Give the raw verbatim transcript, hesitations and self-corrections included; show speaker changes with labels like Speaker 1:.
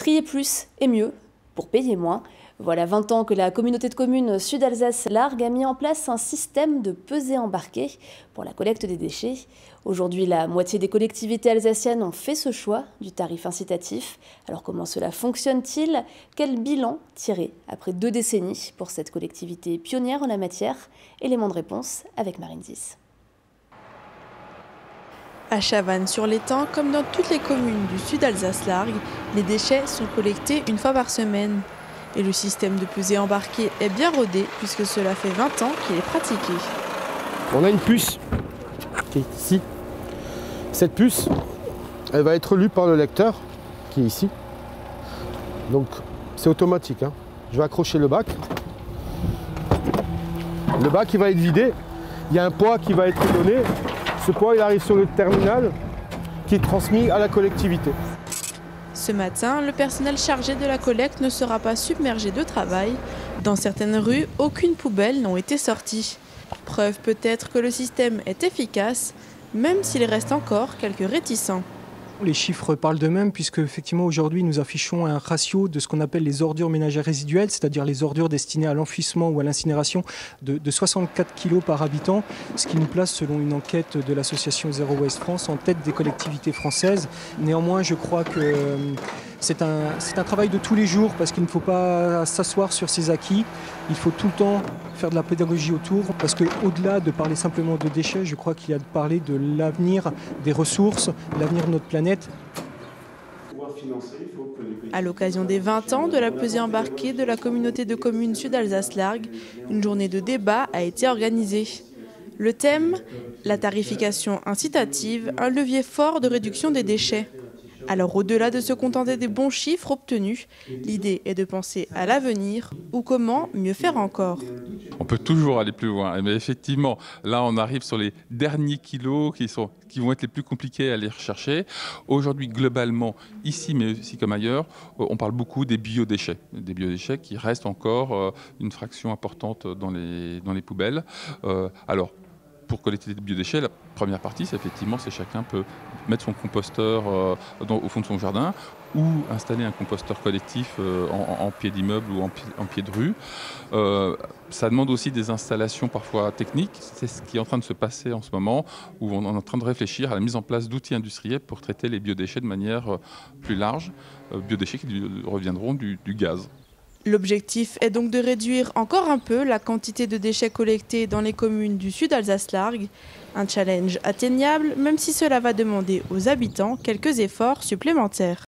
Speaker 1: Trier plus et mieux pour payer moins. Voilà vingt ans que la communauté de communes Sud-Alsace-Largue a mis en place un système de pesée embarquée pour la collecte des déchets. Aujourd'hui, la moitié des collectivités alsaciennes ont fait ce choix du tarif incitatif. Alors comment cela fonctionne-t-il? Quel bilan tirer après deux décennies pour cette collectivité pionnière en la matière? Élément de réponse avec Marine Zis.
Speaker 2: À Chavannes-sur-l'Étang, comme dans toutes les communes du Sud-Alsace-Largue, les déchets sont collectés une fois par semaine. Et le système de pesée embarquée est bien rodé puisque cela fait vingt ans qu'il est pratiqué.
Speaker 3: On a une puce qui est ici. Cette puce, elle va être lue par le lecteur qui est ici. Donc c'est automatique, hein. Je vais accrocher le bac. Le bac il va être vidé. Il y a un poids qui va être donné. Ce poids il arrive sur le terminal qui est transmis à la collectivité.
Speaker 2: Ce matin, le personnel chargé de la collecte ne sera pas submergé de travail. Dans certaines rues, aucune poubelle n'a été sortie. Preuve peut-être que le système est efficace, même s'il reste encore quelques réticents.
Speaker 4: Les chiffres parlent d'eux-mêmes puisque effectivement aujourd'hui nous affichons un ratio de ce qu'on appelle les ordures ménagères résiduelles, c'est-à-dire les ordures destinées à l'enfouissement ou à l'incinération de, de soixante-quatre kilos par habitant, ce qui nous place selon une enquête de l'association Zero Waste France en tête des collectivités françaises. Néanmoins je crois que c'est un, c'est un travail de tous les jours parce qu'il ne faut pas s'asseoir sur ses acquis, il faut tout le temps faire de la pédagogie autour parce qu'au-delà de parler simplement de déchets, je crois qu'il y a de parler de l'avenir des ressources, l'avenir de notre planète.
Speaker 2: À l'occasion des vingt ans de la pesée embarquée de la communauté de communes Sud-Alsace-Largue, une journée de débat a été organisée. Le thème, la tarification incitative, un levier fort de réduction des déchets. Alors au-delà de se contenter des bons chiffres obtenus, l'idée est de penser à l'avenir ou comment mieux faire encore.
Speaker 5: On peut toujours aller plus loin, mais effectivement, là on arrive sur les derniers kilos qui, sont, qui vont être les plus compliqués à aller rechercher. Aujourd'hui, globalement, ici mais aussi comme ailleurs, on parle beaucoup des biodéchets. Des biodéchets qui restent encore une fraction importante dans les, dans les poubelles. Euh, alors, pour collecter des biodéchets, la première partie, c'est effectivement, c'est chacun peut mettre son composteur euh, dans, au fond de son jardin ou installer un composteur collectif euh, en, en pied d'immeuble ou en, en pied de rue. Euh, ça demande aussi des installations parfois techniques. C'est ce qui est en train de se passer en ce moment, où on est en train de réfléchir à la mise en place d'outils industriels pour traiter les biodéchets de manière euh, plus large, euh, biodéchets qui reviendront du, du gaz.
Speaker 2: L'objectif est donc de réduire encore un peu la quantité de déchets collectés dans les communes du Sud-Alsace-Largue. Un challenge atteignable, même si cela va demander aux habitants quelques efforts supplémentaires.